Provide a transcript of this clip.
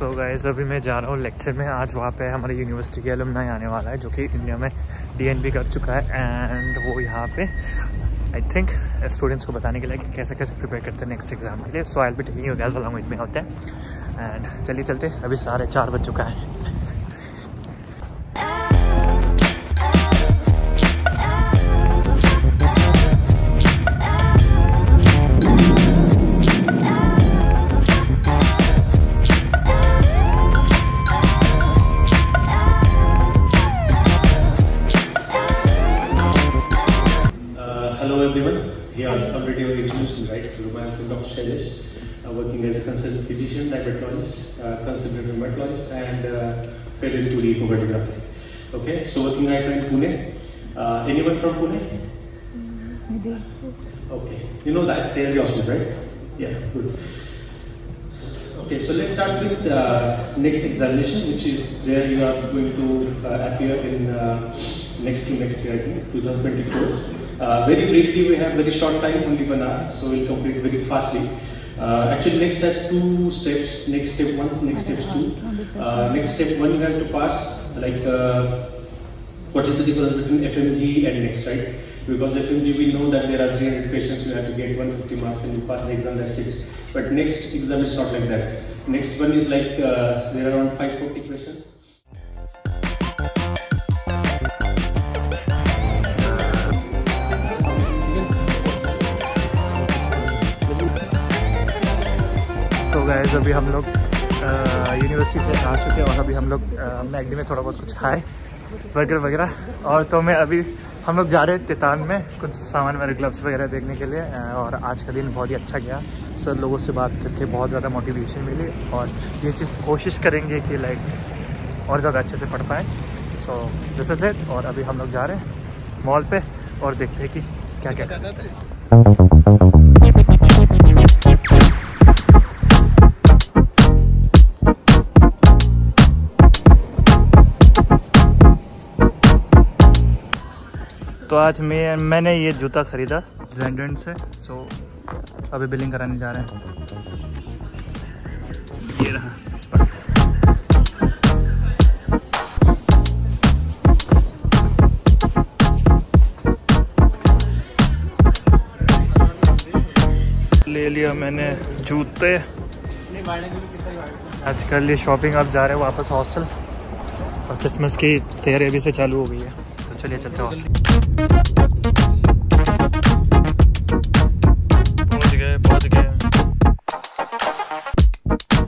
तो गाइस अभी मैं जा रहा हूँ लेक्चर में। आज वहाँ पे हमारी यूनिवर्सिटी के अलुमनाई आने वाला है जो कि इंडिया में DNB कर चुका है। एंड वो यहाँ पे आई थिंक स्टूडेंट्स को बताने के लिए कि कैसे कैसे प्रिपेयर करते हैं नेक्स्ट एग्जाम के लिए। So I will be taking you guys along with me होते हैं। एंड चलिए चलते, अभी 4:30 बज चुका है। Already your Nsmu, right? I am Dr. Shailesh, working as a consultant physician, diabetologist, consultant rheumatologist, and fellow in 2D echography. Okay, so working right now in Pune. Anyone from Pune? Okay, you know that Sayari Hospital, right? Yeah, good. Okay, so let's start with next examination, which is where you are going to appear in next year, I think, 2024. Very briefly, we have very short time, only 1 hour, so we'll complete very fastly. Actually, next has 2 steps. Next step 1, next step 2. Next step 1, you have to pass like what is the difference between FMG and next, right? Because FMG, we know that there are 300 patients, you have to get 150 marks and you pass the exam, that's it. But next exam is not like that. Next one is like there are around 540 questions. तो guys अभी हम लोग university से आ चुके हैं और अभी हम लोग मैगडी में थोड़ा बहुत कुछ खाए, बर्गर वगैरह। और तो मैं अभी हम लोग जा रहे हैं तितान में कुछ सामान मेरे ग्लव्स वगैरह देखने के लिए। और आज का दिन बहुत ही अच्छा गया, सर लोगों से बात करके बहुत ज़्यादा मोटिवेशन मिली और ये चीज़ कोशिश करेंगे कि लाइक और ज़्यादा अच्छे से पढ़ पाए। So this is it. और अभी हम लोग जा रहे हैं मॉल पे और देखते हैं कि क्या क्या करते हैं। तो आज मैंने ये जूता ख़रीदा जेंडन से। सो अभी बिलिंग कराने जा रहे हैं। ये रहा। ले लिया मैंने जूते। आज कर लिए शॉपिंग, अब जा रहे हैं वापस हॉस्टल और क्रिसमस की तैयारी अभी से चालू हो गई है। तो चलिए चलते हैं हॉस्टल।